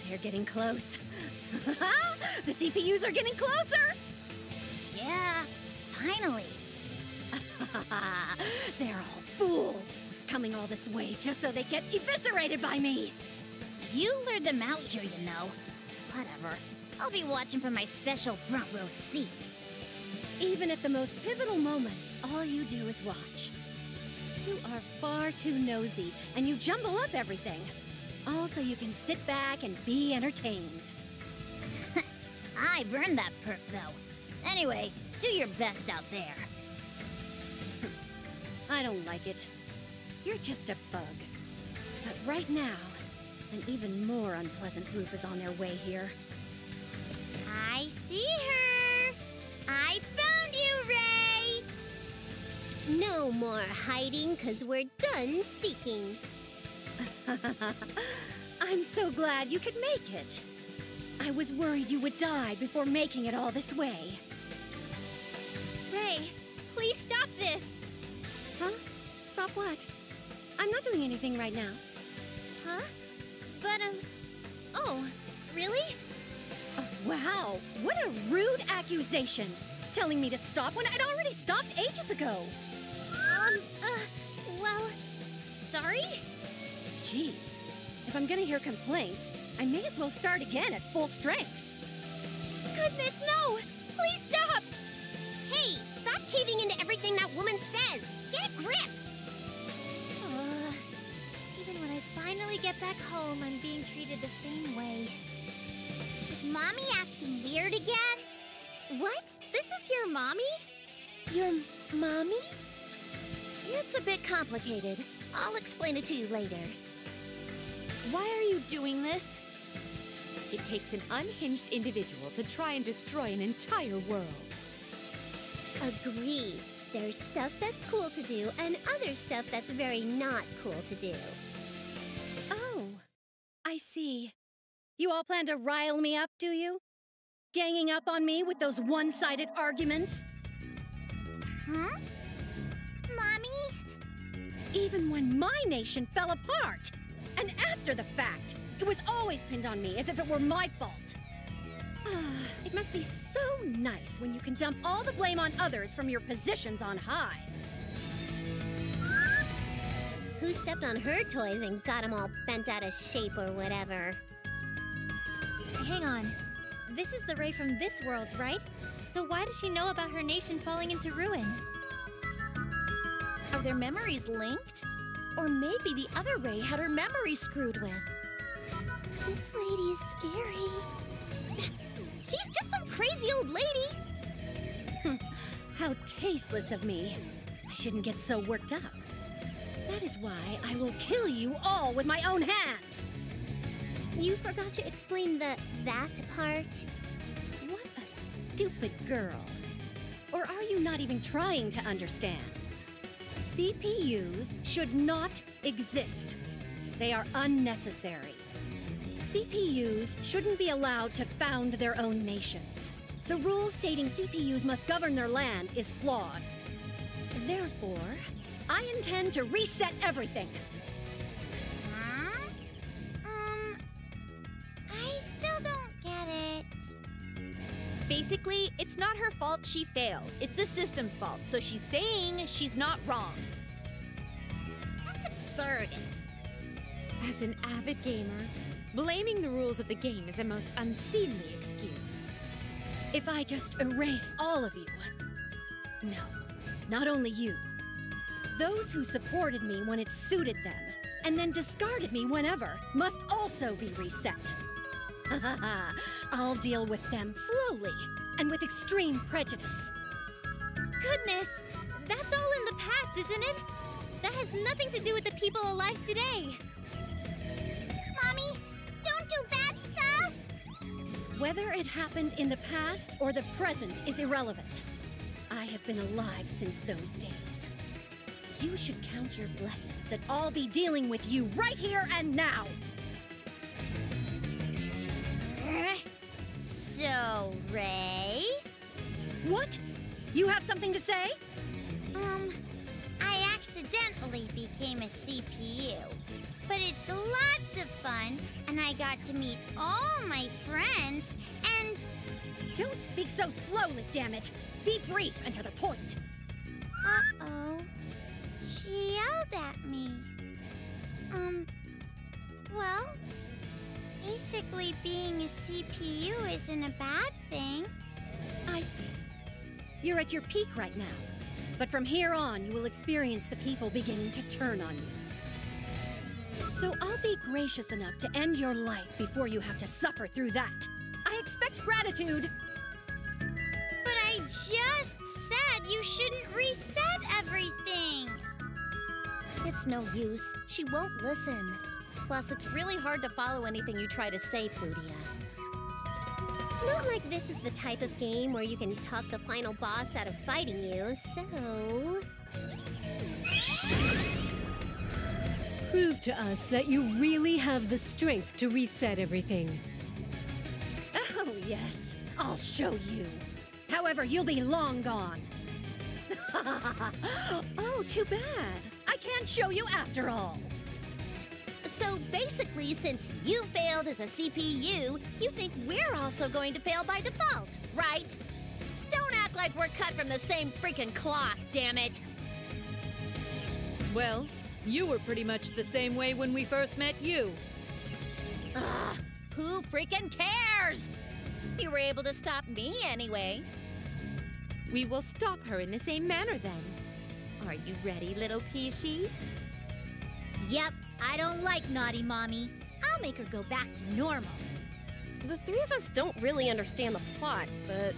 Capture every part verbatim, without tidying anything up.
They're getting close. The C P Us are getting closer! Yeah, finally. They're all fools, coming all this way just so they get eviscerated by me! You lured them out here, you know. Whatever. I'll be watching from my special front row seat. Even at the most pivotal moments, all you do is watch. You are far too nosy, and you jumble up everything. All so you can sit back and be entertained. I've earned that perk, though. Anyway, do your best out there. I don't like it. You're just a bug. But right now, an even more unpleasant group is on their way here. I see her! I found you, Ray! No more hiding, cause we're done seeking. I'm so glad you could make it. I was worried you would die before making it all this way. Ray, please stop this! Huh? Stop what? I'm not doing anything right now. Huh? But, um... Oh, really? Oh, wow! What a rude accusation! Telling me to stop when I'd already stopped ages ago! Um, uh, well... Sorry? Jeez. If I'm gonna hear complaints, I may as well start again at full strength. Goodness, no! Please stop! Hey, stop caving into everything that woman says! Get a grip! Uh, even when I finally get back home, I'm being treated the same way. Is Mommy acting weird again? What? This is your mommy? Your mommy? It's a bit complicated. I'll explain it to you later. Why are you doing this? It takes an unhinged individual to try and destroy an entire world. Agreed. There's stuff that's cool to do and other stuff that's very not cool to do. Oh, I see. You all plan to rile me up, do you? Ganging up on me with those one-sided arguments? Huh? Mommy? Even when my nation fell apart! And after the fact, it was always pinned on me as if it were my fault. Ah, it must be so nice when you can dump all the blame on others from your positions on high. Who stepped on her toys and got them all bent out of shape or whatever? Hang on. This is the Ray from this world, right? So why does she know about her nation falling into ruin? Are their memories linked? Or maybe the other Ray had her memory screwed with. This lady is scary. She's just some crazy old lady! How tasteless of me. I shouldn't get so worked up. That is why I will kill you all with my own hands! You forgot to explain the that part. What a stupid girl. Or are you not even trying to understand? C P Us should not exist. They are unnecessary. C P Us shouldn't be allowed to found their own nations. The rule stating C P Us must govern their land is flawed. Therefore, I intend to reset everything. Huh? Um, I still don't get it. Basically, it's not her fault she failed. It's the system's fault, so she's saying she's not wrong. That's absurd. As an avid gamer, blaming the rules of the game is a most unseemly excuse. If I just erase all of you. No, not only you. Those who supported me when it suited them, and then discarded me whenever, must also be reset. I'll deal with them slowly, and with extreme prejudice. Goodness! That's all in the past, isn't it? That has nothing to do with the people alive today. Mommy, don't do bad stuff! Whether it happened in the past or the present is irrelevant. I have been alive since those days. You should count your blessings that I'll be dealing with you right here and now! So, Ray? What? You have something to say? Um, I accidentally became a C P U. but it's lots of fun, and I got to meet all my friends, and... Don't speak so slowly, damn it! Be brief and to the point. Uh-oh. She yelled at me. Um, well, basically being a C P U isn't a bad thing. I see. You're at your peak right now. But from here on, you will experience the people beginning to turn on you. So I'll be gracious enough to end your life before you have to suffer through that. I expect gratitude. But I just said you shouldn't reset everything. It's no use. She won't listen. Plus, it's really hard to follow anything you try to say, Plutia. Not like this is the type of game where you can talk the final boss out of fighting you, so... Prove to us that you really have the strength to reset everything. Oh, yes. I'll show you. However, you'll be long gone. Oh, too bad. I can't show you after all. So basically, since you failed as a C P U, you think we're also going to fail by default, right? Don't act like we're cut from the same freaking cloth, damn it! Well, you were pretty much the same way when we first met you. Ugh, who freaking cares? You were able to stop me anyway. We will stop her in the same manner then. Are you ready, little Peachy? Yep, I don't like naughty mommy. I'll make her go back to normal. The three of us don't really understand the plot, but...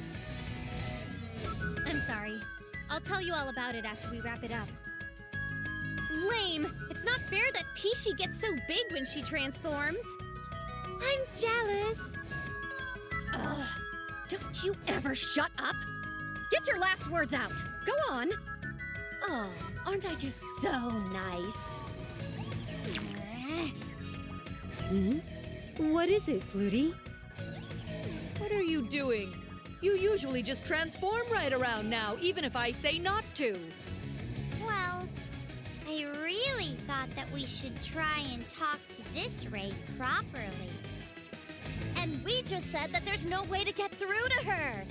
I'm sorry. I'll tell you all about it after we wrap it up. Lame! It's not fair that Peachy gets so big when she transforms. I'm jealous. Ugh. Don't you ever shut up? Get your last words out. Go on. Oh, aren't I just so nice? Hmm? What is it, Plutie? What are you doing? You usually just transform right around now, even if I say not to. Well, I really thought that we should try and talk to this Ray properly. And we just said that there's no way to get through to her.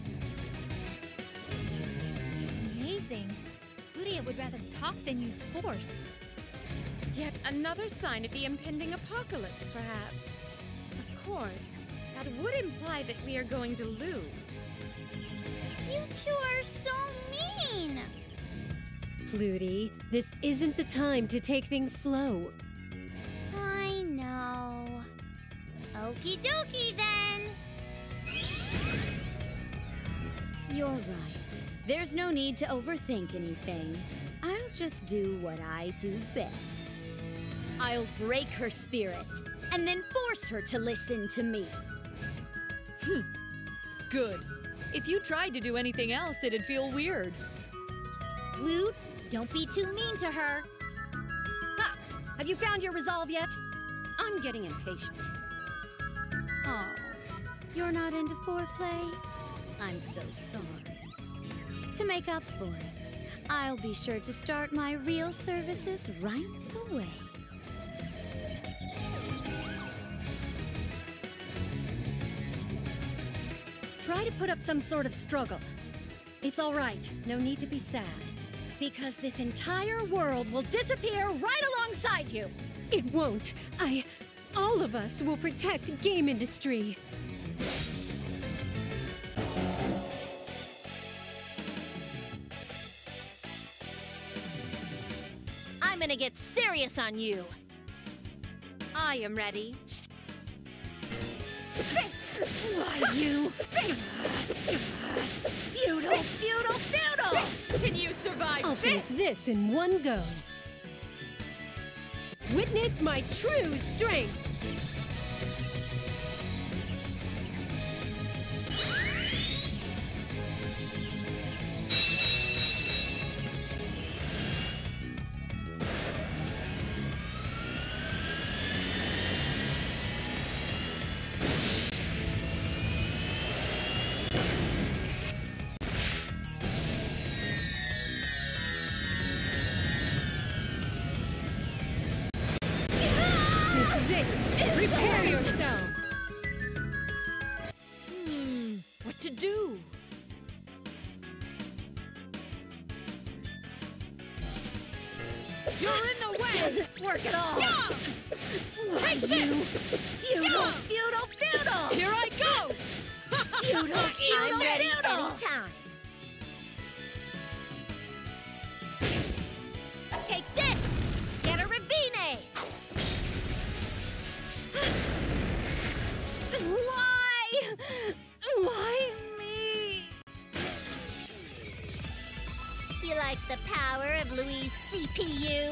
Amazing. Plutia would rather talk than use force. Yet another sign of the impending apocalypse, perhaps. Of course, that would imply that we are going to lose. You two are so mean! Plutie, this isn't the time to take things slow. I know. Okie dokie then! You're right. There's no need to overthink anything. I'll just do what I do best. I'll break her spirit, and then force her to listen to me. Good. If you tried to do anything else, it'd feel weird. Plute, don't be too mean to her. Ha! Have you found your resolve yet? I'm getting impatient. Oh, you're not into foreplay? I'm so sorry. To make up for it, I'll be sure to start my real services right away. Try to put up some sort of struggle. It's all right. No need to be sad. Because this entire world will disappear right alongside you. It won't. I... All of us will protect game industry. I'm gonna get serious on you. I am ready. Why, you... Feudal, feudal, feudal! Can you survive I'll finish this? this in one go. Witness my true strength! You're in the way! Doesn't work at all! Yeah! Why, you feudal, feudal, feudal! Here I go! Feudal, I'm feudal, ready feudal! anytime. Take this! Get a Rabine! Why? Why me? You like the power of Louise' C P U?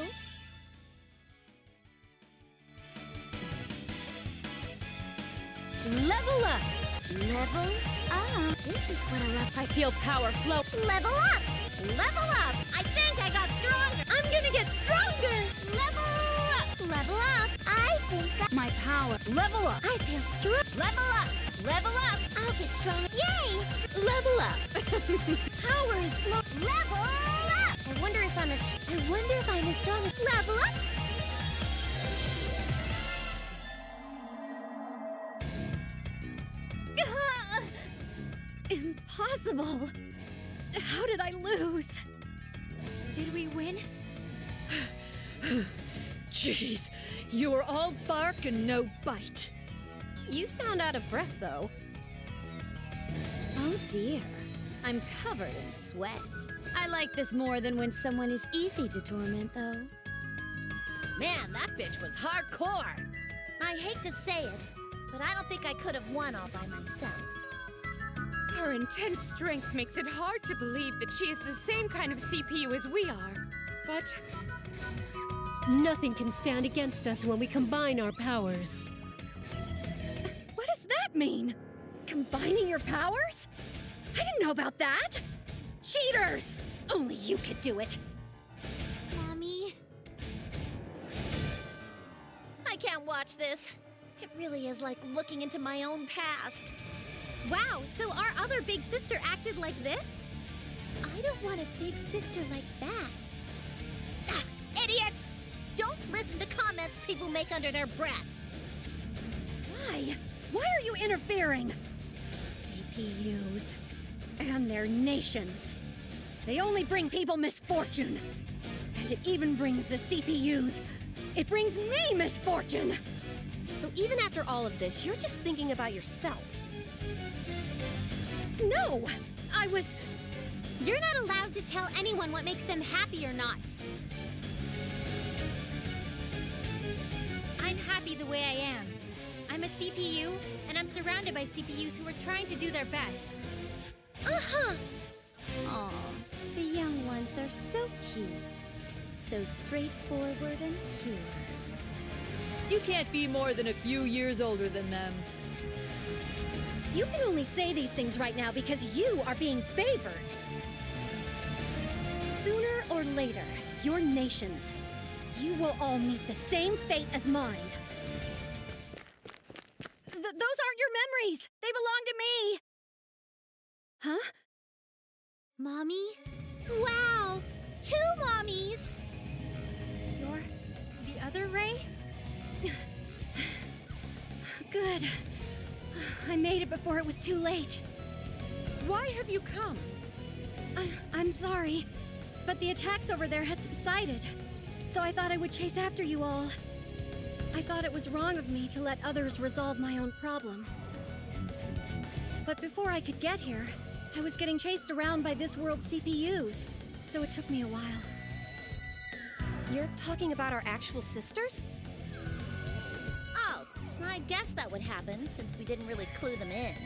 Level up! Level up. This is what I love. I feel power flow. Level up! Level up! I think I got stronger! I'm gonna get stronger! Level up! Level up! I think I... My power. Level up! I feel strong. Level up! Level up! I'll get stronger. Yay! Level up! Power is flow. Level up! I wonder if I'm as... I wonder if I'm as strong as... Level up! Ah! Impossible! How did I lose? Did we win? Jeez, you were all bark and no bite. You sound out of breath, though. Oh dear. I'm covered in sweat. I like this more than when someone is easy to torment, though. Man, that bitch was hardcore! I hate to say it, but I don't think I could have won all by myself. Her intense strength makes it hard to believe that she is the same kind of C P U as we are. But Nothing can stand against us when we combine our powers. What does that mean? Combining your powers? I didn't know about that! Cheaters! Only you could do it! Mommy? I can't watch this. It really is like looking into my own past. Wow, so our other big sister acted like this? I don't want a big sister like that. Ah, idiots! Don't listen to comments people make under their breath. Why? Why are you interfering? C P Us. And their nations. They only bring people misfortune. And it even brings the C P Us. It brings me misfortune! So even after all of this, you're just thinking about yourself. No! I was... You're not allowed to tell anyone what makes them happy or not. I'm happy the way I am. I'm a C P U, and I'm surrounded by C P Us who are trying to do their best. Uh-huh! Aw, the young ones are so cute. So straightforward and pure. You can't be more than a few years older than them. You can only say these things right now because you are being favored. Sooner or later, your nations, you will all meet the same fate as mine. Th- those aren't your memories! They belong to me! Huh? Mommy? Wow! Two mommies! You're the other Ray? Good. I made it before it was too late. why have you come? I- I'm sorry, but the attacks over there had subsided, so I thought I would chase after you all. I thought it was wrong of me to let others resolve my own problem. But before I could get here, I was getting chased around by this world's C P Us, so it took me a while. You're talking about our actual sisters? Oh, I guess that would happen since we didn't really clue them in.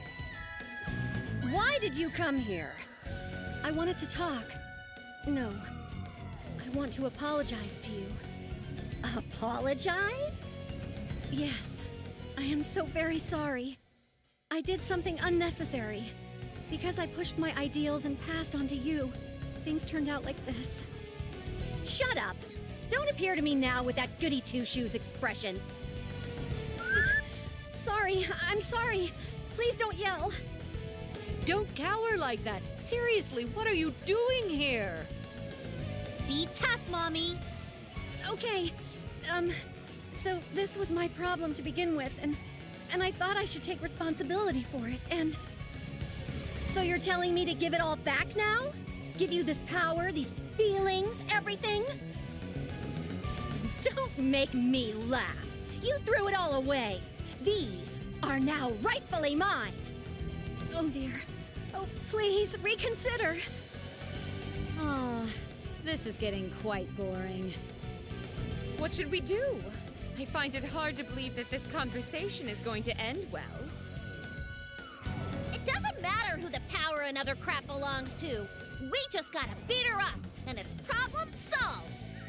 Why did you come here? I wanted to talk. No. I want to apologize to you. Apologize? Yes. I am so very sorry. I did something unnecessary. Because I pushed my ideals and passed on to you, things turned out like this. Shut up! Don't appear to me now with that goody two-shoes expression. Sorry, I'm sorry. Please don't yell. Don't cower like that. Seriously, what are you doing here? Be tough, Mommy! Okay, um, so this was my problem to begin with, and and I thought I should take responsibility for it, and... So you're telling me to give it all back now? Give you this power, these feelings, everything? Don't make me laugh. You threw it all away. These are now rightfully mine. Oh dear. Oh, please reconsider. Oh, this is getting quite boring. What should we do? I find it hard to believe that this conversation is going to end well. It doesn't matter who the power and other crap belongs to. We just gotta beat her up, and it's problem solved.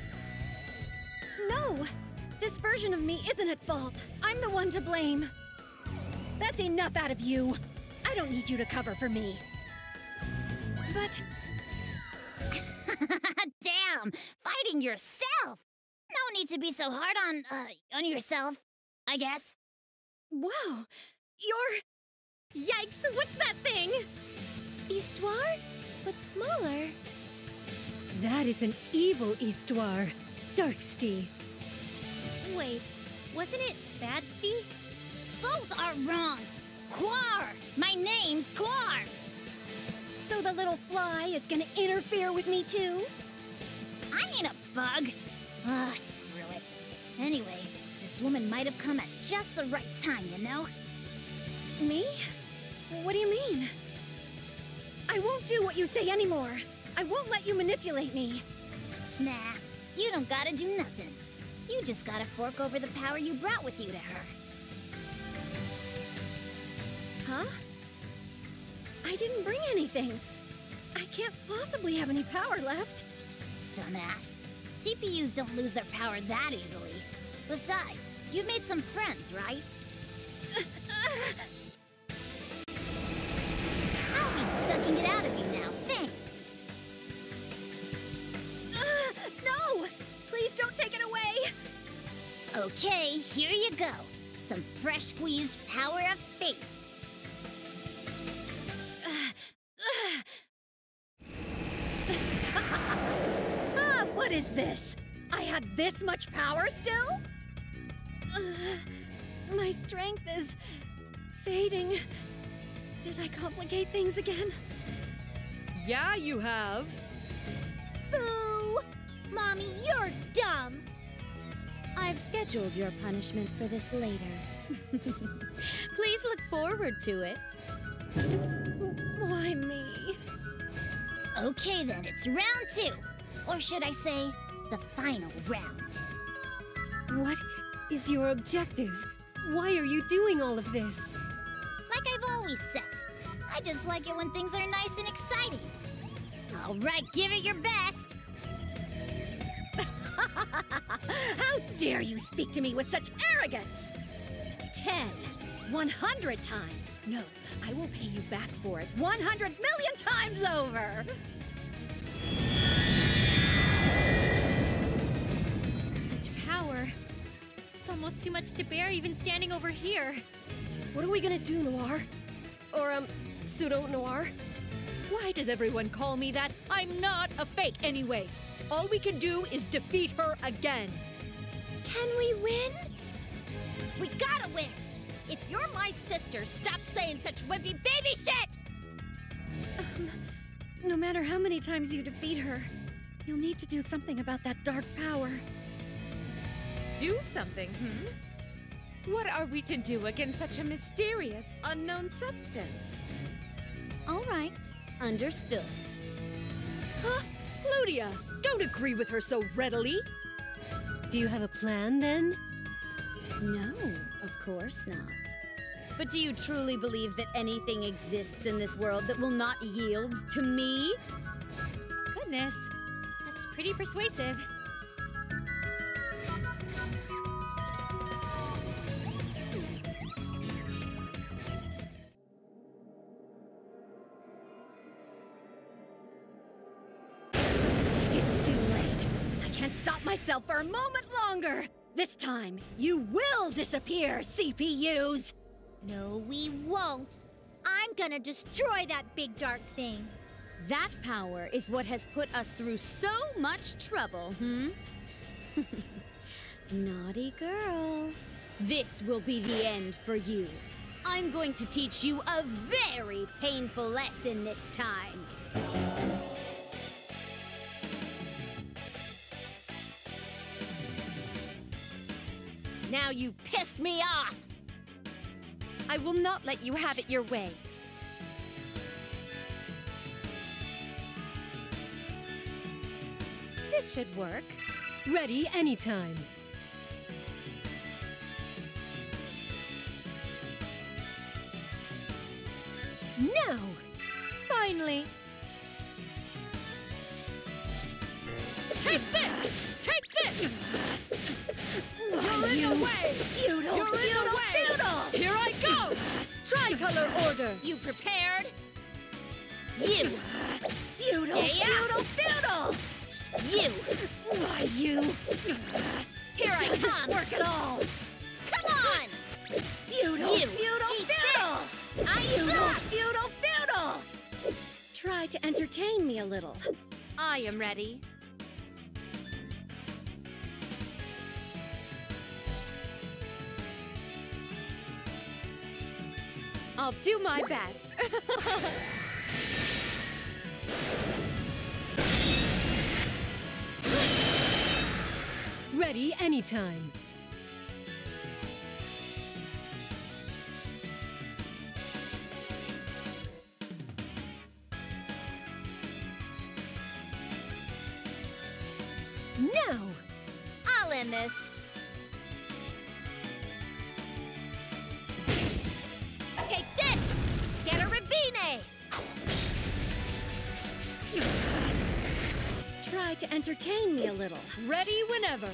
No! This version of me isn't at fault. I'm the one to blame. That's enough out of you. I don't need you to cover for me. But... Damn! Fighting yourself! No need to be so hard on, uh, on yourself, I guess. Wow! You're... Yikes! What's that thing? Histoire? But smaller. That is an evil Histoire. Darksty. Wait, wasn't it Badsty? Both are wrong! Quar! My name's Quar! So the little fly is gonna interfere with me too? I ain't a bug. Ugh, screw it. Anyway, this woman might have come at just the right time, you know? Me? What do you mean? I won't do what you say anymore. I won't let you manipulate me. Nah, you don't gotta do nothing. You just gotta fork over the power you brought with you to her. Huh? I didn't bring anything. I can't possibly have any power left. Dumbass. C P Us don't lose their power that easily. Besides, you made some friends, right? I'll be sucking it out of you now, thanks. Uh, no! Please don't take it away! Okay, here you go. Some fresh squeezed power of faith. Ah, what is this? I had this much power still? Uh, my strength is fading. Did I complicate things again? Yeah, you have. Boo! Mommy, you're dumb! I've scheduled your punishment for this later. Please look forward to it. Why me? Okay then, it's round two. Or should I say, the final round. What is your objective? Why are you doing all of this? Like I've always said, I just like it when things are nice and exciting. All right, give it your best. How dare you speak to me with such arrogance? Ten, one hundred times. No, I will pay you back for it one hundred million times over. Such power. It's almost too much to bear even standing over here. What are we gonna do, Noir? Or, um, Pseudo-Noir? Why does everyone call me that? I'm not a fake anyway. All we can do is defeat her again. Can we win? We gotta win! If you're my sister, stop saying such wimpy baby shit! Um, no matter how many times you defeat her, you'll need to do something about that dark power. Do something, hmm? What are we to do against such a mysterious, unknown substance? All right, understood. Huh? Ludia, don't agree with her so readily. Do you have a plan, then? No, of course not. But do you truly believe that anything exists in this world that will not yield to me? Goodness, that's pretty persuasive. It's too late. I can't stop myself for a moment longer. This time, you will disappear, C P Us! No, we won't. I'm gonna destroy that big dark thing. That power is what has put us through so much trouble, hmm? Naughty girl. This will be the end for you. I'm going to teach you a very painful lesson this time. you pissed me off! I will not let you have it your way. This should work. Ready anytime. Now! Finally. Take this! Take this! You're in the way! Feudal, You're in feudal, the way! feudal! Here I go! Tricolor order! You prepared? You! Feudal, Yeah. feudal, feudal! You! Why, you! Here I Doesn't come! work at all. Come on! Feudal, You! feudal, Eat feudal. this. I Feudal, suck! feudal, feudal. Try to entertain me a little. I am ready. I'll do my best. Ready anytime. Now! I'll end this. Take this! Get a Ravine! Try to entertain me a little. Ready whenever.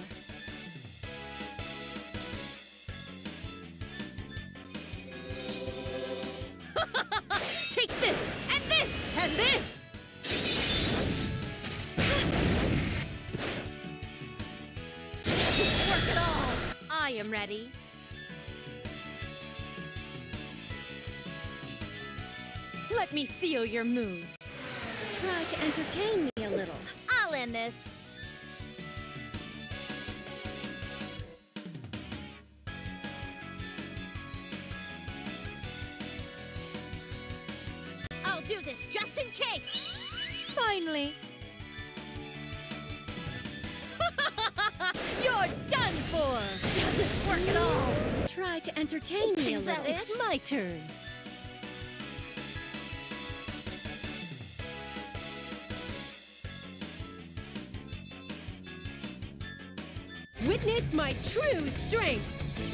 Take this, and this, and this! Work it all! I am ready. Let me seal your moves. Try to entertain me a little. I'll end this. I'll do this just in case. Finally. You're done for! Doesn't work at all. Try to entertain me a Is that little. it? It's my turn. Witness my true strength!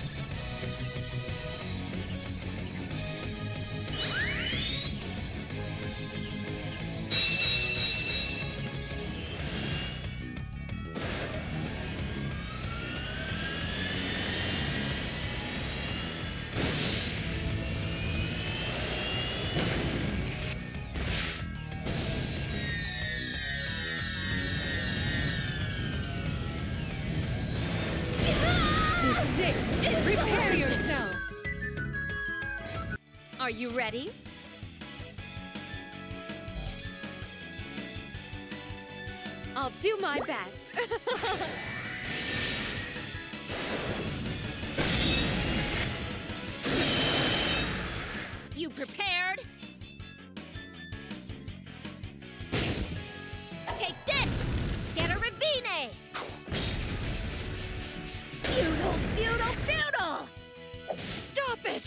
This is it! Prepare yourself! Are you ready? I'll do my best. You prepared? Take this! Get a Ravine! Feudal, feudal, feudal! Stop it!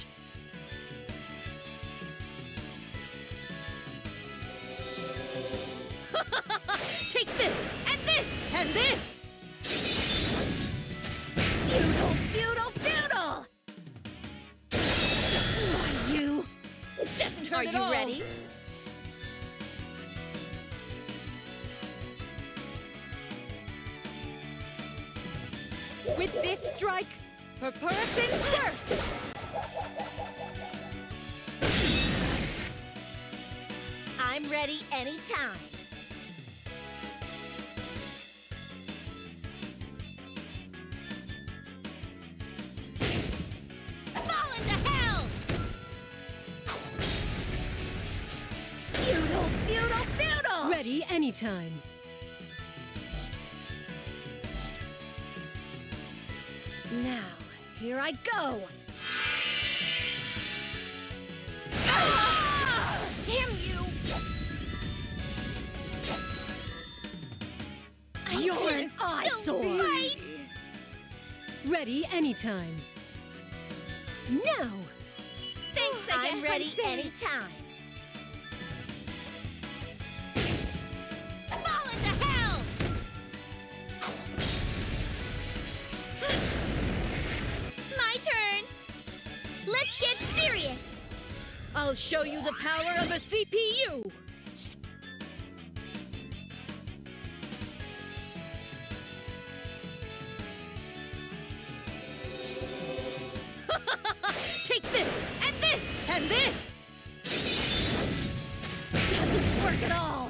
Take this, and this, and this! Feudal, feudal, feudal! Why, you! Doesn't hurt Are at you all. ready? With this strike, Purpurus first! I'm ready anytime. Fall into hell! Feudal, feudal, feudal! Ready anytime. Now, here I go. Ah! Damn you! You're an eyesore. Right? Ready anytime. Now! Thanks, I I'm ready anytime. Fall into hell! My turn! Let's get serious! I'll show you the power of a C P U! Take this, and this, and this! Doesn't work at all!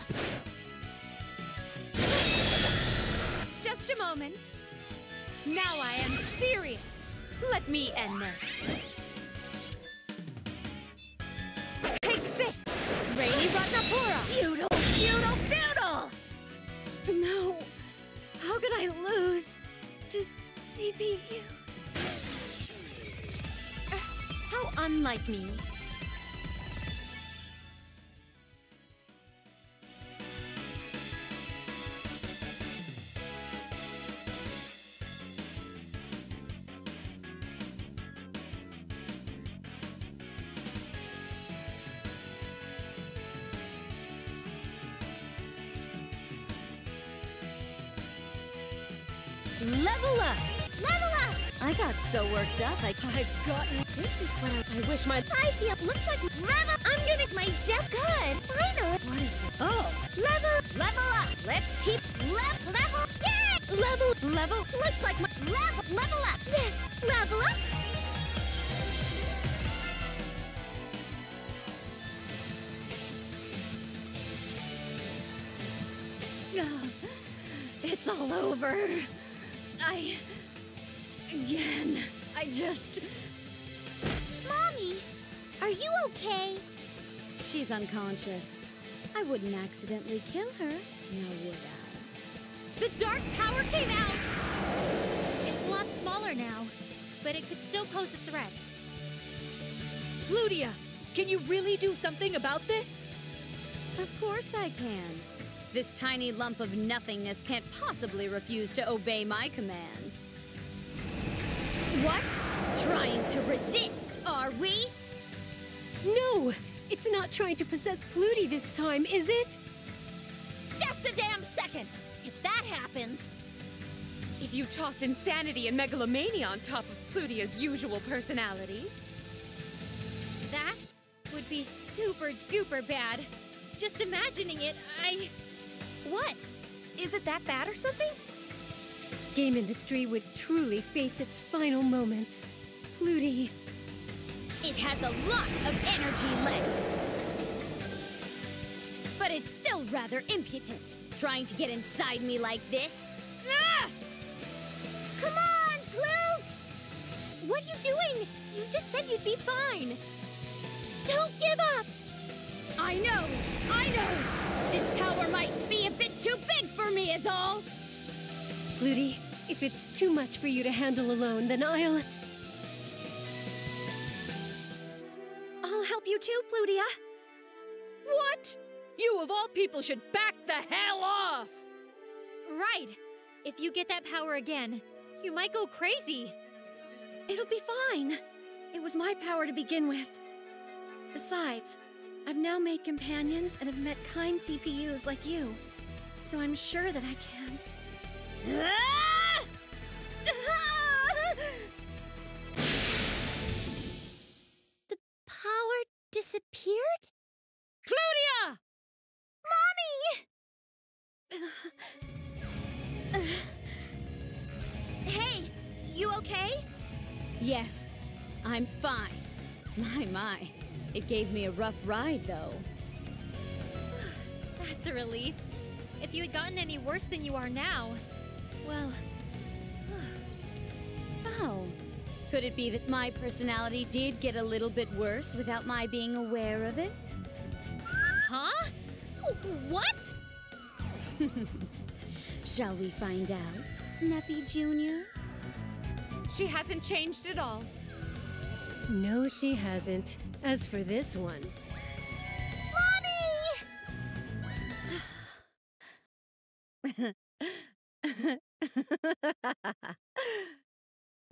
Just a moment. Now I am serious. Let me end this. Take this, Rainy Ratnapura! Feudal, feudal, feudal! No. How could I lose to C P Us? How unlike me. Level up! Level up! I got so worked up, I I've gotten... This is what I, I wish my... I feel. Looks like level. I'm gonna make my death good. Finally. What is this? Oh, level, level up. Let's keep level, level. Yeah, level, level. Looks like my level, level up. Yes, level up. It's all over. I... Again. I just... Mommy, are you okay? She's unconscious. I wouldn't accidentally kill her, now would I? The dark power came out! It's a lot smaller now, but it could still pose a threat. Plutia, can you really do something about this? Of course I can. This tiny lump of nothingness can't possibly refuse to obey my command. What? Trying to resist, are we? No! It's not trying to possess Plutie this time, is it? Just a damn second! If that happens... If you toss insanity and megalomania on top of Plutia's usual personality... That would be super duper bad. Just imagining it, I... What? Is it that bad or something? Game industry would truly face its final moments. Plutie... It has a lot of energy left. But it's still rather impudent, trying to get inside me like this. Ah! Come on, Plute! What are you doing? You just said you'd be fine. Don't give up! I know! I know! This power might be a bit too big for me is all! Plutie, if it's too much for you to handle alone, then I'll... I'll help you too, Plutia. What? You of all people should back the hell off! Right. If you get that power again, you might go crazy. It'll be fine. It was my power to begin with. Besides, I've now made companions and have met kind C P Us like you. So I'm sure that I can. Ah! The power disappeared? Plutia! Mommy! Hey, you okay? Yes, I'm fine. My, my. It gave me a rough ride, though. That's a relief. If you had gotten any worse than you are now, well... Oh. Could it be that my personality did get a little bit worse without my being aware of it? Huh? What? Shall we find out, Neppy Junior? She hasn't changed at all. No, she hasn't. As for this one...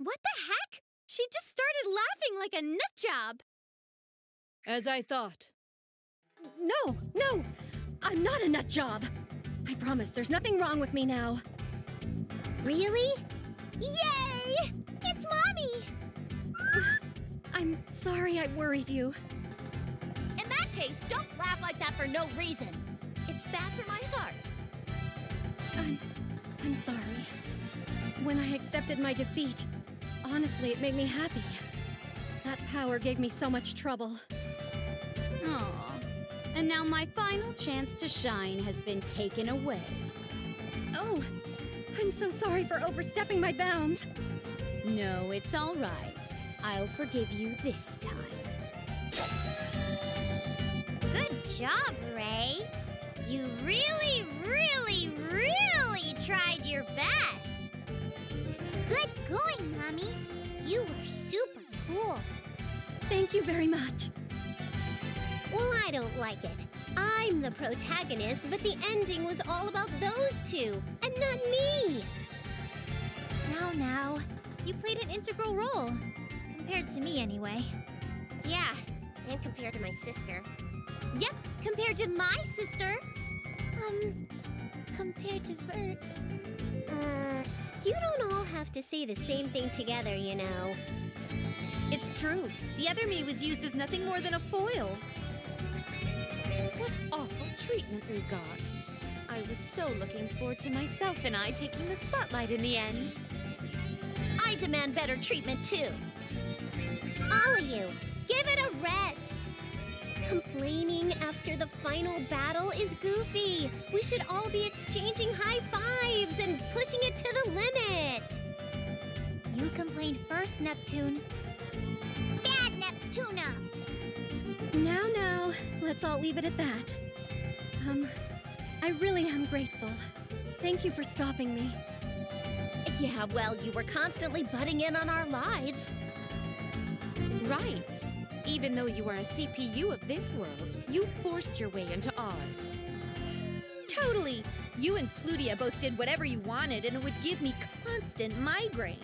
What the heck? She just started laughing like a nut job. As I thought. No, no! I'm not a nut job! I promise there's nothing wrong with me now. Really? Yay! It's Mommy! I'm sorry I worried you. In that case, don't laugh like that for no reason. It's bad for my heart. I'm... I'm sorry. When I accepted my defeat, honestly, it made me happy. That power gave me so much trouble. Aw. And now my final chance to shine has been taken away. Oh, I'm so sorry for overstepping my bounds. No, it's all right. I'll forgive you this time. Good job, Ray. You really, really, really tried your best. Good going, Mommy. You were super cool. Thank you very much. Well, I don't like it. I'm the protagonist, but the ending was all about those two, and not me. Now, now. You played an integral role. Compared to me, anyway. Yeah, and compared to my sister. Yep, compared to my sister. Um, compared to Vert. Uh, you don't all have to say the same thing together, you know. It's true. The other me was used as nothing more than a foil. What awful treatment we got. I was so looking forward to myself and I taking the spotlight in the end. I demand better treatment, too. All of you, give it a rest. Complaining after the final battle is goofy. We should all be exchanging high fives and pushing it to the limit. You complained first, Neptune. Bad Neptuna. Now, now, let's all leave it at that. Um, I really am grateful. Thank you for stopping me. Yeah, well, you were constantly butting in on our lives. Right. Even though you are a C P U of this world, you forced your way into ours. Totally! You and Plutia both did whatever you wanted and it would give me constant migraines.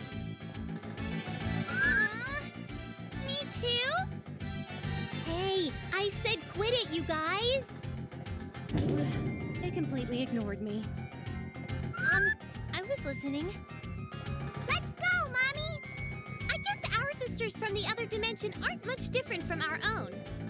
Aww. Me too? Hey, I said quit it, you guys. They completely ignored me. Um, I was listening. Let's go, Mommy! I guess our sisters from the other dimension aren't much different from our own.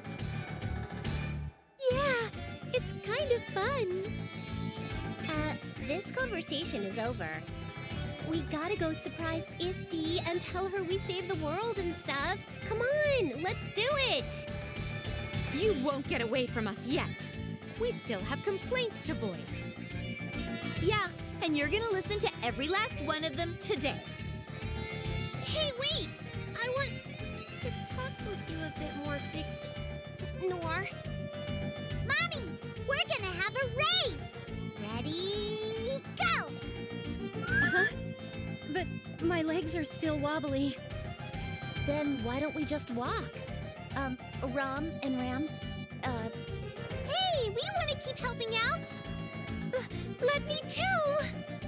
Yeah, it's kind of fun. Uh, this conversation is over. We gotta go surprise Isty and tell her we saved the world and stuff. Come on, let's do it! You won't get away from us yet. We still have complaints to voice. Yeah, and you're gonna listen to every last one of them today. Hey, wait! I want to talk with you a bit more, Big S- Noir. Mommy, we're gonna have a race! Ready, go! Uh-huh. But my legs are still wobbly. Then why don't we just walk? Um, Ram and Ram, uh... Hey, we want to keep helping out! Uh, let me too!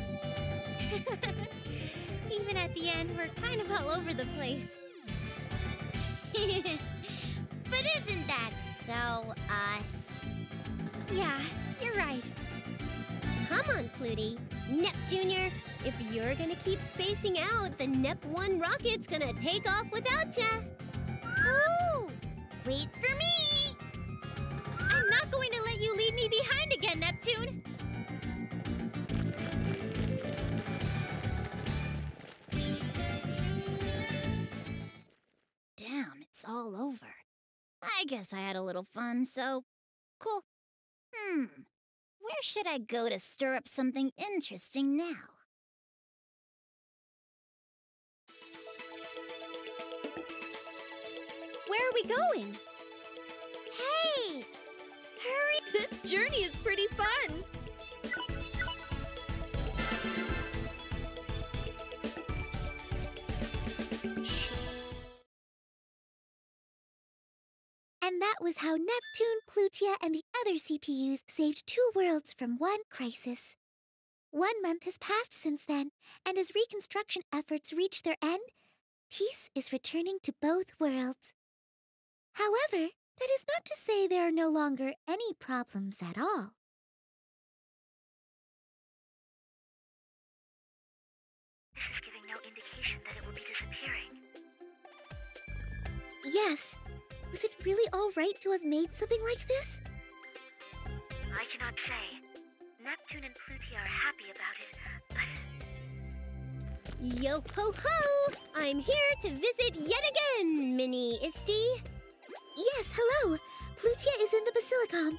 Even at the end, we're kind of all over the place. But isn't that so us? Yeah, you're right. Come on, Plutie. Nep Junior, if you're gonna keep spacing out, the Nep one rocket's gonna take off without ya. Ooh! Wait for me! I'm not going to let you leave me behind again, Neptune! Damn, it's all over. I guess I had a little fun, so cool. Hmm, where should I go to stir up something interesting now? Where are we going? Hey! Hurry! This journey is pretty fun! And that was how Neptune, Plutia, and the other C P Us saved two worlds from one crisis. One month has passed since then, and as reconstruction efforts reach their end, Peace is returning to both worlds. However, that is not to say there are no longer any problems at all. This is giving no indication that it will be disappearing. Yes. Was it really all right to have made something like this? I cannot say. Neptune and Plutia are happy about it, but... Yo ho ho! I'm here to visit yet again, Mini Isti. Yes, hello. Plutia is in the Basilicom.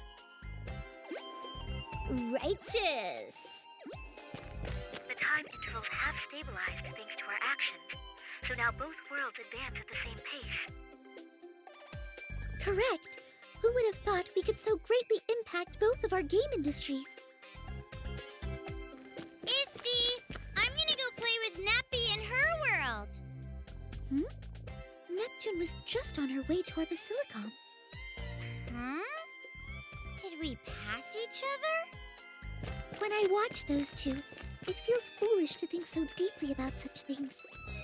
Righteous. The time intervals have stabilized thanks to our actions, so now both worlds advance at the same pace. Correct. Who would have thought we could so greatly impact both of our game industries? Isti, I'm gonna go play with Nappy in her world. Hmm? Neptune was just on her way to our Basilicom. Huh? Did we pass each other? When I watch those two, it feels foolish to think so deeply about such things.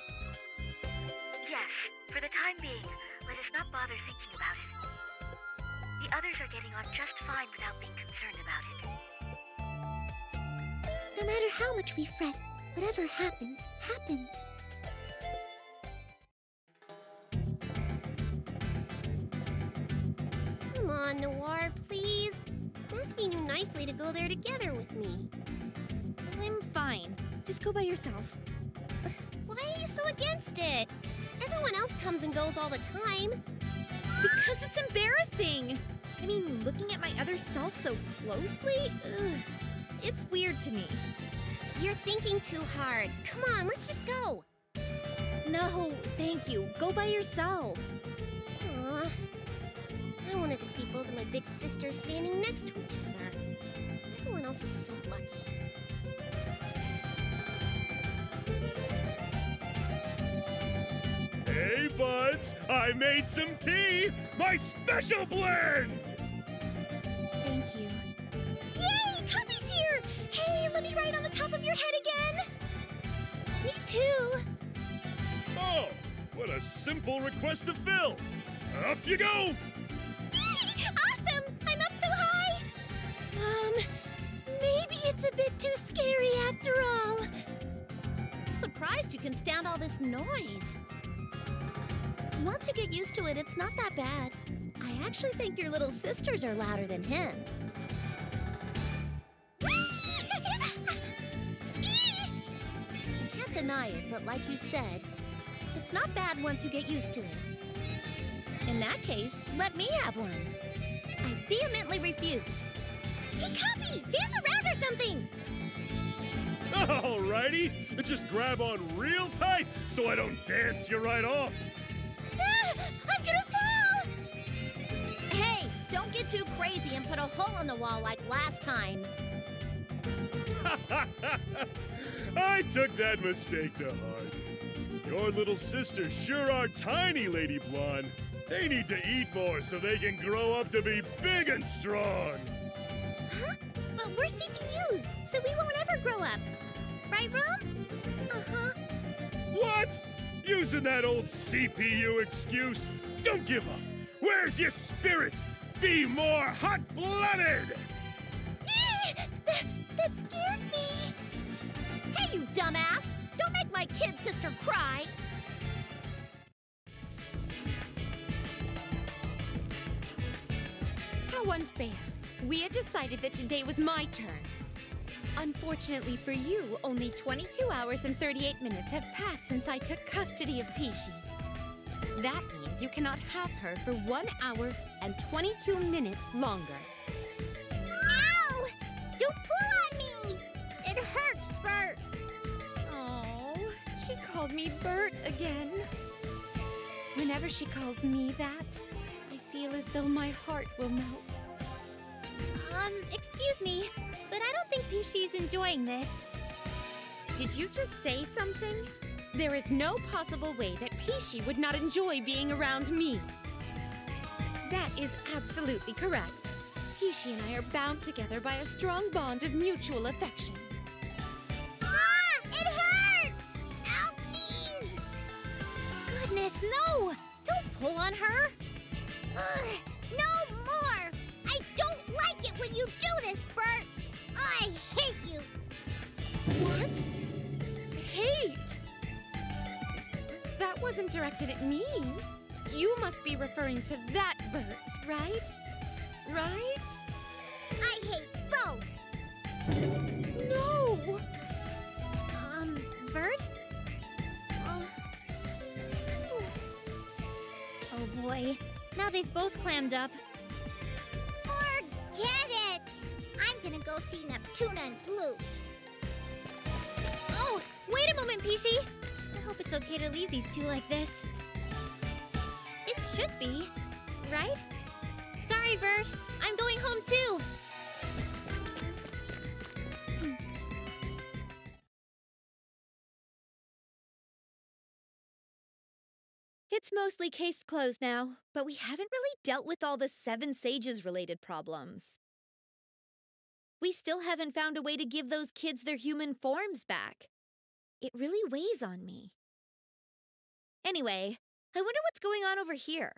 Yes, for the time being, let us not bother thinking about it. The others are getting on just fine without being concerned about it. No matter how much we fret, whatever happens, happens. Come on, Noir, please. I'm asking you nicely to go there together with me. I'm fine. Just go by yourself. Why are you so against it? Everyone else comes and goes all the time. Because it's embarrassing. I mean, looking at my other self so closely, ugh, it's weird to me. You're thinking too hard. Come on, let's just go. No, thank you. Go by yourself. Aw. I wanted to see both of my big sisters standing next to each other. Everyone else is so lucky. Hey, buds! I made some tea! My special blend! Thank you. Yay! Cuppy's here! Hey, let me ride on the top of your head again! Me too! Oh, what a simple request to fill! Up you go! Yay! Awesome! I'm up so high! Um, maybe it's a bit too scary after all. I'm surprised you can stand all this noise. Once you get used to it, it's not that bad. I actually think your little sisters are louder than him. I can't deny it, but like you said, it's not bad once you get used to it. In that case, let me have one. I vehemently refuse. Hey, Cuppy! Dance around or something! Alrighty, just grab on real tight so I don't dance you right off. Ah, I'm gonna fall! Hey, don't get too crazy and put a hole in the wall like last time. I took that mistake to heart. Your little sisters sure are tiny, Lady Blonde. They need to eat more so they can grow up to be big and strong. Huh? But we're C P Us, so we won't ever grow up. Right, Rom? Uh-huh. What? Using that old C P U excuse? Don't give up. Where's your spirit? Be more hot-blooded! That, that scared me. Hey, you dumbass! Don't make my kid sister cry. How unfair. We had decided that today was my turn. Unfortunately for you, only twenty-two hours and thirty-eight minutes have passed since I took custody of Peachy. That means you cannot have her for one hour and twenty-two minutes longer. Ow! Don't pull on me! It hurts, Bert. Oh, she called me Bert again. Whenever she calls me that, I feel as though my heart will melt. Um, excuse me, but I don't think Peachy's enjoying this. Did you just say something? There is no possible way that Peachy would not enjoy being around me. That is absolutely correct. Peachy and I are bound together by a strong bond of mutual affection. Ah! It hurts! Ouchies! Snow! Don't pull on her! Ugh, no more! I don't like it when you do this, Bert! I hate you! What? Hate? That wasn't directed at me. You must be referring to that Bert, right? Right? I hate both! No! Um, Vert? Uh, Oh boy. Now they've both clammed up. Forget it! I'm gonna go see Neptuna and Pluto. Oh, wait a moment, Peachy! I hope it's okay to leave these two like this. It should be, right? Sorry, Vert. I'm going home too. It's mostly case closed now, but we haven't really dealt with all the Seven Sages related problems. We still haven't found a way to give those kids their human forms back. It really weighs on me. Anyway, I wonder what's going on over here.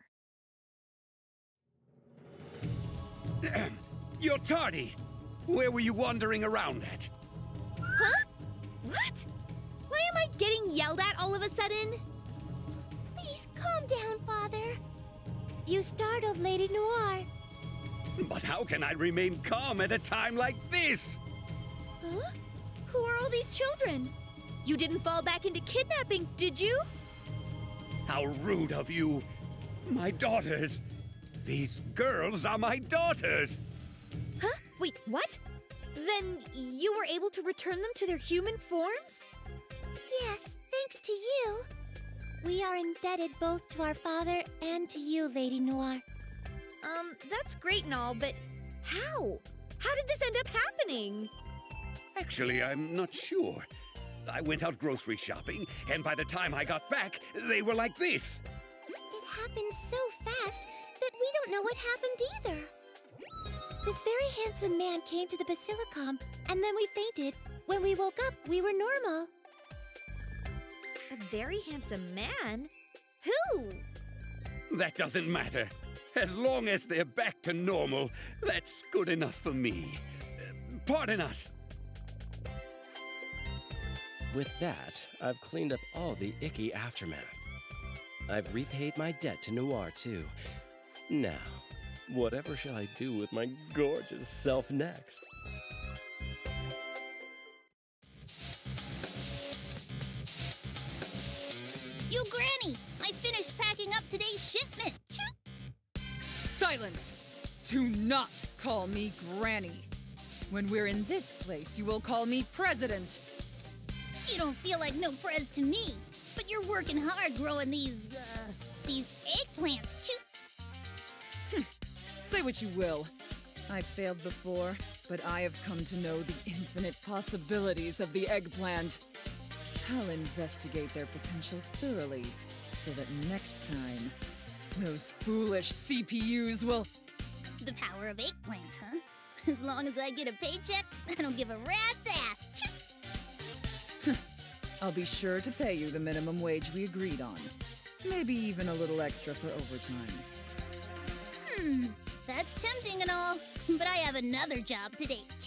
You're tardy. Where were you wandering around at? Huh? What? Why am I getting yelled at all of a sudden? Please calm down, Father. You startled Lady Noir. But how can I remain calm at a time like this? Huh? Who are all these children? You didn't fall back into kidnapping, did you? How rude of you. My daughters. These girls are my daughters. Huh? Wait, what? Then you were able to return them to their human forms? Yes, thanks to you. We are indebted both to our father and to you, Lady Noir. Um, that's great and all, but how? How did this end up happening? Actually, I'm not sure. I went out grocery shopping, and by the time I got back, they were like this. It happened so fast that we don't know what happened either. This very handsome man came to the Basilicom, and then we fainted. When we woke up, we were normal. A very handsome man? Who? That doesn't matter. As long as they're back to normal, that's good enough for me. Uh, Pardon us. With that, I've cleaned up all the icky aftermath. I've repaid my debt to Noir, too. Now, whatever shall I do with my gorgeous self next? You Granny! I finished packing up today's shipment. Silence! Do not call me Granny. When we're in this place, you will call me President. You don't feel like no prez to me, but you're working hard growing these, uh, these eggplants, choo. Say what you will. I've failed before, but I have come to know the infinite possibilities of the eggplant. I'll investigate their potential thoroughly, so that next time, those foolish C P Us will... The power of eggplants, huh? As long as I get a paycheck, I don't give a rat's ass, choo. I'll be sure to pay you the minimum wage we agreed on. Maybe even a little extra for overtime. Hmm, that's tempting and all, but I have another job today, too.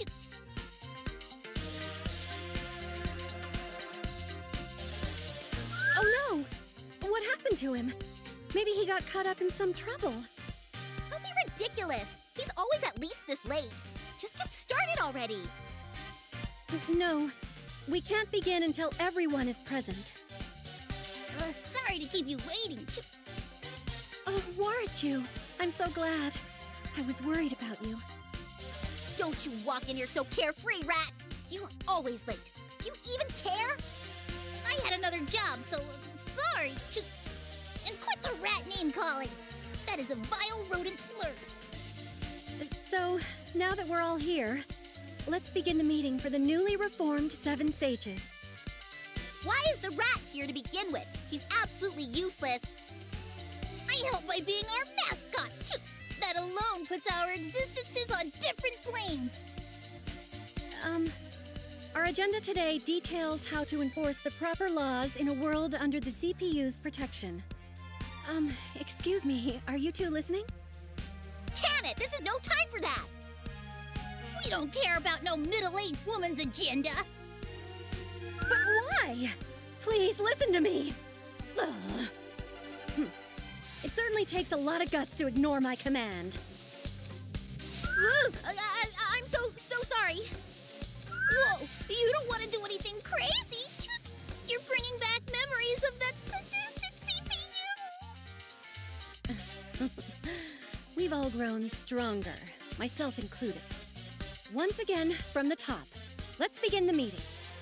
Oh no! What happened to him? Maybe he got caught up in some trouble. Don't be ridiculous. He's always at least this late. Just get started already. No, we can't begin until everyone is present. Uh, sorry to keep you waiting. Ch Oh, Waruchu, I'm so glad. I was worried about you. Don't you walk in here so carefree, rat. You're always late. Do you even care? I had another job, so uh, sorry. Ch and quit the rat name calling. That is a vile rodent slur. So, now that we're all here, let's begin the meeting for the newly reformed Seven Sages. Why is the rat here to begin with? He's absolutely useless. I help by being our mascot. Choo. That alone puts our existences on different planes. Um, our agenda today details how to enforce the proper laws in a world under the C P U's protection. Um, excuse me, are you two listening? Can it! This is no time for that! We don't care about no middle-aged woman's agenda! But why? Please listen to me! Ugh. Hm. It certainly takes a lot of guts to ignore my command. Ugh, I, I, I'm so, so sorry. Whoa, you don't want to do anything crazy. You're bringing back memories of that sadistic C P U. We've all grown stronger, myself included. Once again, from the top, let's begin the meeting.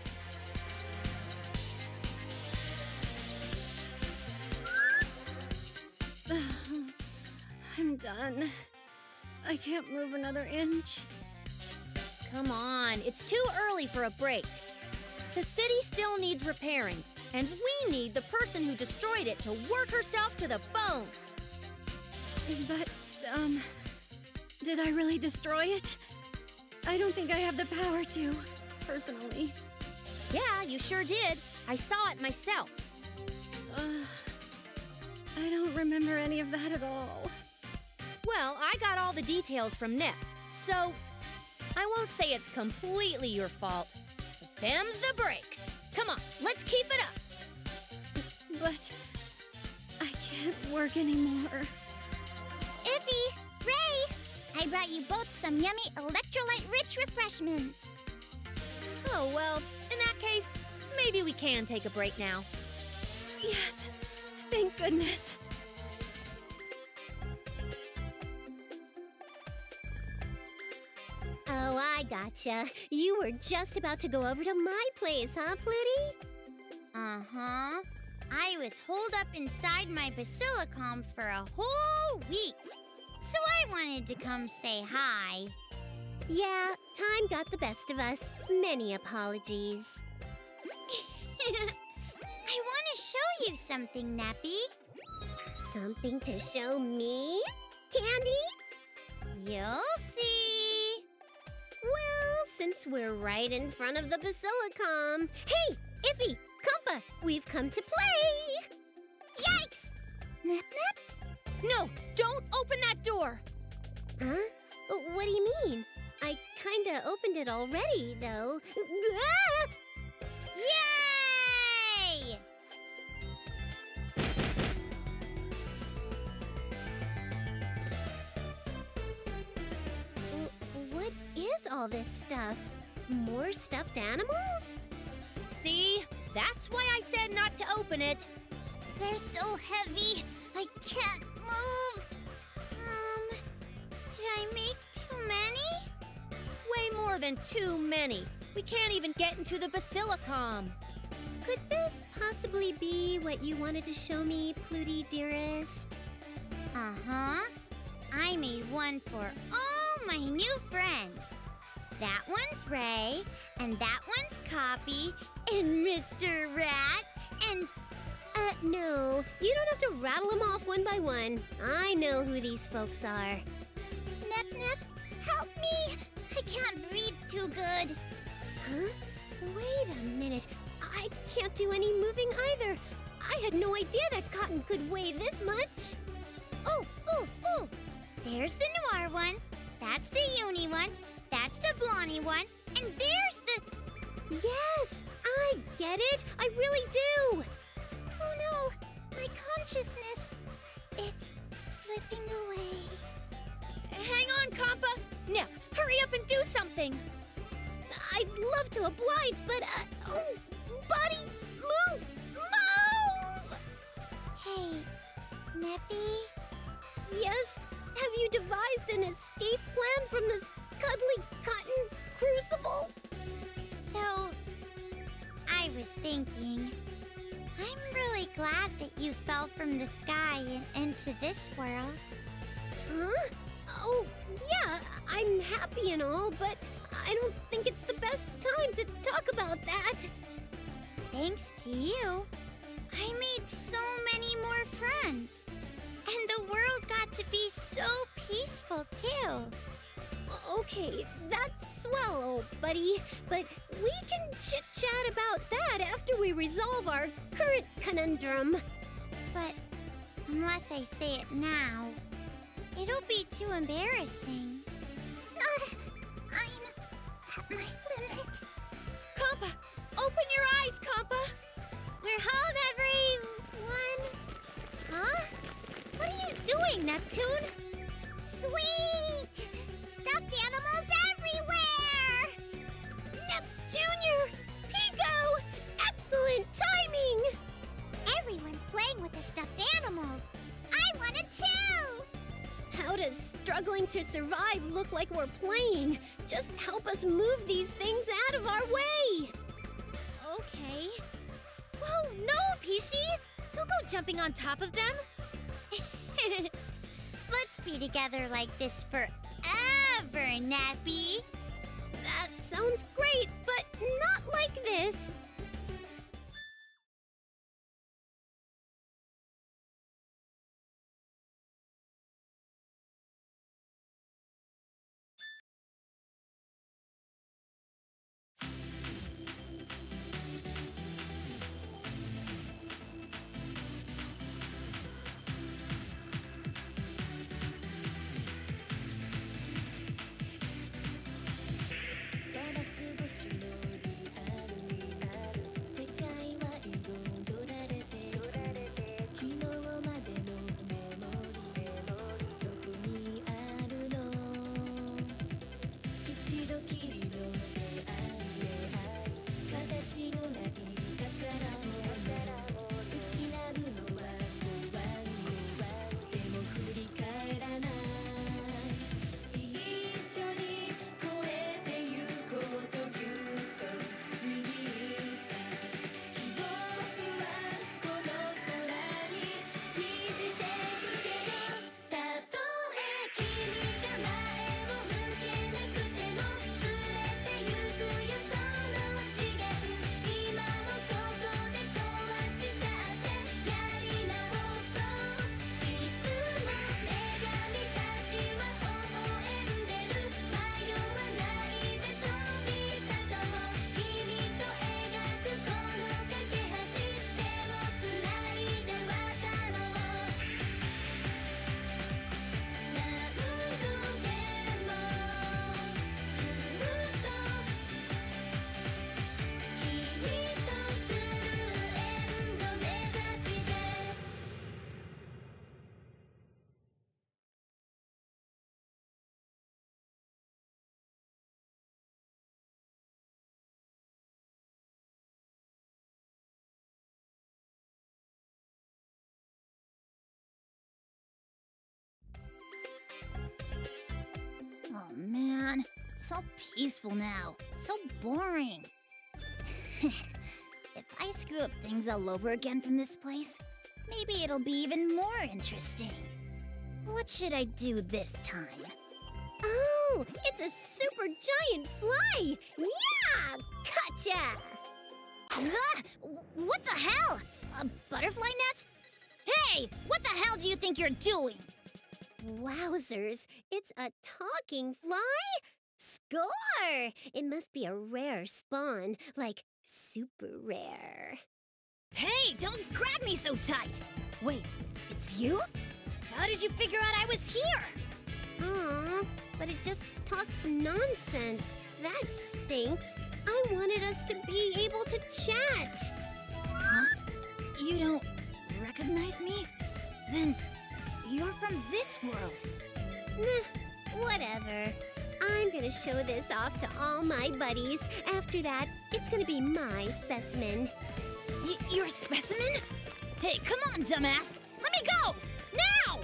I'm done. I can't move another inch. Come on, it's too early for a break. The city still needs repairing, and we need the person who destroyed it to work herself to the bone. But, um, did I really destroy it? I don't think I have the power to, personally. Yeah, you sure did. I saw it myself. Uh, I don't remember any of that at all. Well, I got all the details from Nep, so I won't say it's completely your fault. But them's the breaks. Come on, let's keep it up. But I can't work anymore. Iffy! Ray! I brought you both some yummy electrolyte-rich refreshments. Oh, well, in that case, maybe we can take a break now. Yes, thank goodness. Oh, I gotcha. You were just about to go over to my place, huh, Pluty? Uh-huh. I was holed up inside my basilicom for a whole week. So I wanted to come say hi. Yeah, time got the best of us. Many apologies. I want to show you something, Nappy. Something to show me? Candy? You'll see. Well, since we're right in front of the basilicom. Hey, Iffy, Compa, we've come to play. Yikes! Nep Nep? No, don't open that door! Huh? What do you mean? I kinda opened it already, though. Ah! Yay! What is all this stuff? More stuffed animals? See? That's why I said not to open it. They're so heavy, I can't move. Um, did I make too many? Way more than too many. We can't even get into the basilicom. Could this possibly be what you wanted to show me, Pluty dearest? Uh-huh. I made one for all my new friends. That one's Ray, and that one's Copy, and Mister Rat, and... Uh, no. You don't have to rattle them off one by one. I know who these folks are. Nep Nep, help me! I can't breathe too good. Huh? Wait a minute. I can't do any moving either. I had no idea that cotton could weigh this much. Oh, oh, oh! There's the Noir one. That's the Uni one. That's the Blondie one. And there's the... Yes, I get it. I really do. Oh no, my consciousness. It's slipping away. Hang on, Compa. Now, hurry up and do something. I'd love to oblige, but, uh, oh, buddy, move, move! Hey, Neppy? Yes? Have you devised an escape plan from this cuddly cotton crucible? So, I was thinking, I'm really glad that you fell from the sky and into this world. Huh? Oh, yeah, I'm happy and all, but I don't think it's the best time to talk about that. Thanks to you, I made so many more friends. And the world got to be so peaceful, too. Okay, that's swell, old buddy, but we can chit-chat about that after we resolve our current conundrum. But Unless I say it now. It'll be too embarrassing. Uh, I'm at my limit. Compa! Open your eyes, Compa! We're home, everyone! Huh? What are you doing, Neptune? Sweet! Stuffed animals everywhere! Nep Junior! Pico! Excellent timing! Everyone's playing with the stuffed animals. I want it too! How does struggling to survive look like we're playing? Just help us move these things out of our way! Okay. Whoa, no, Pishi! Don't go jumping on top of them! Let's be together like this forever, Nappy! That sounds great, but not like this! Oh man, it's so peaceful now. So boring. If I screw up things all over again from this place, maybe it'll be even more interesting. What should I do this time? Oh, it's a super giant fly! Yeah! Gotcha! Ah, what the hell? A butterfly net? Hey, what the hell do you think you're doing? Wowzers, it's a talking fly? Score! It must be a rare spawn, like super rare. Hey, don't grab me so tight! Wait, it's you? How did you figure out I was here? Aw, but it just talks nonsense. That stinks. I wanted us to be able to chat. Huh? You don't recognize me? Then you're from this world. Nah, whatever. I'm gonna show this off to all my buddies. After that, it's gonna be my specimen. Y- your specimen? Hey, come on, dumbass! Let me go! Now!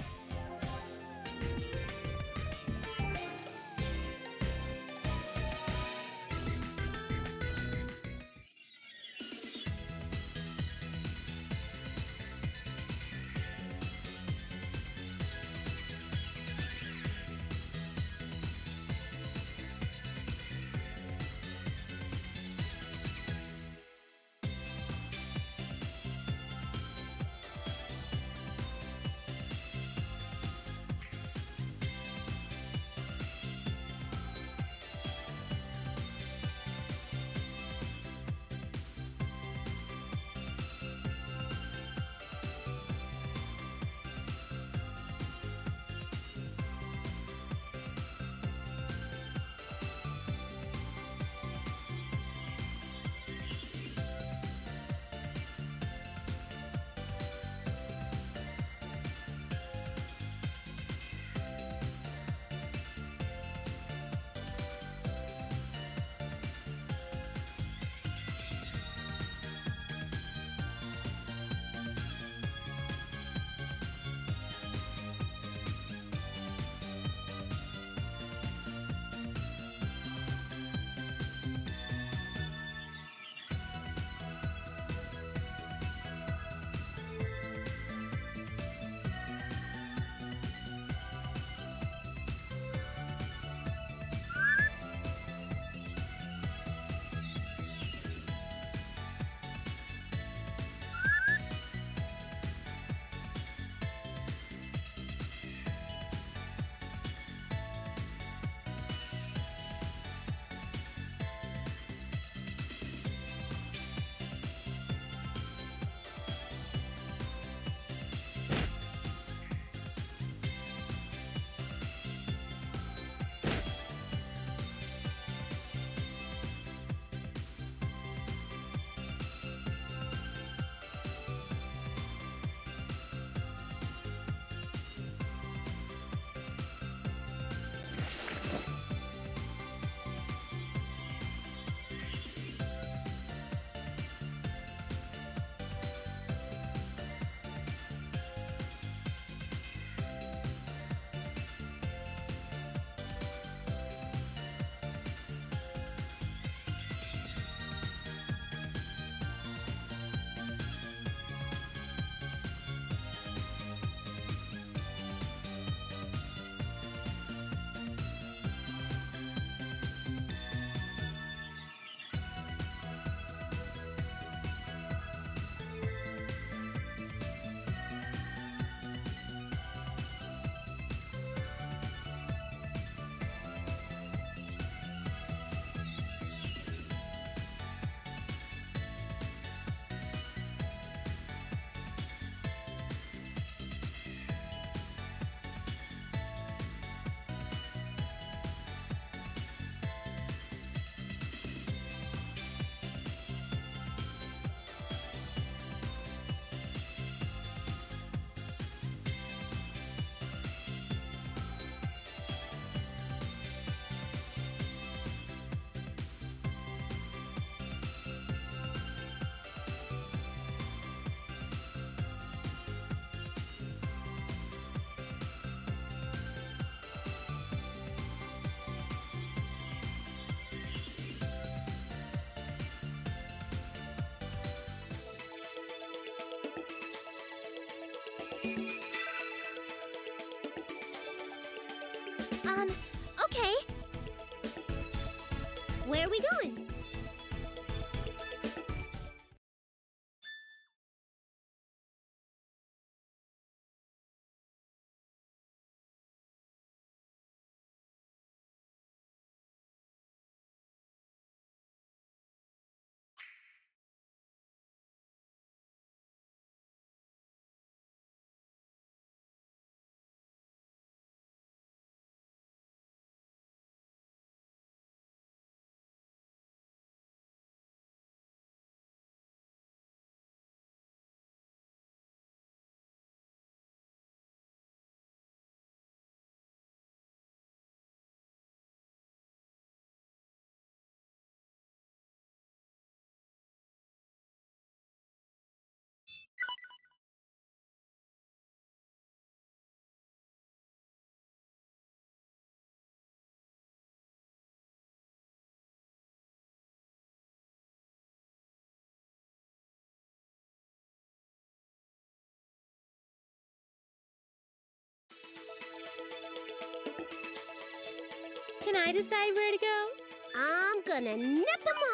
Can I decide where to go? I'm gonna nip them